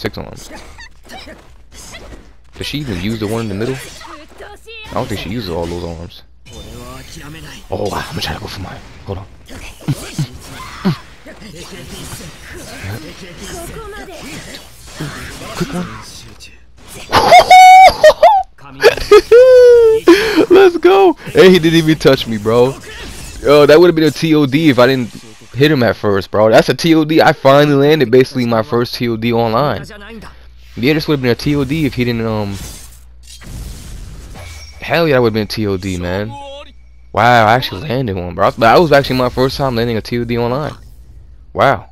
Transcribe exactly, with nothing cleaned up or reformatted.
Six on him. Does she even use the one in the middle? I don't think she uses all those arms. Oh, wow. I'm gonna try to go for mine. Hold on. Quick one. Let's go. Hey, he didn't even touch me, bro. Yo, that would have been a T O D if I didn't hit him at first, bro. That's a T O D. I finally landed basically my first T O D online. Yeah, this would have been a T O D if he didn't, um... Hell yeah, that would have been a T O D, man. Wow, I actually landed one, bro. But that was actually my first time landing a T O D online. Wow.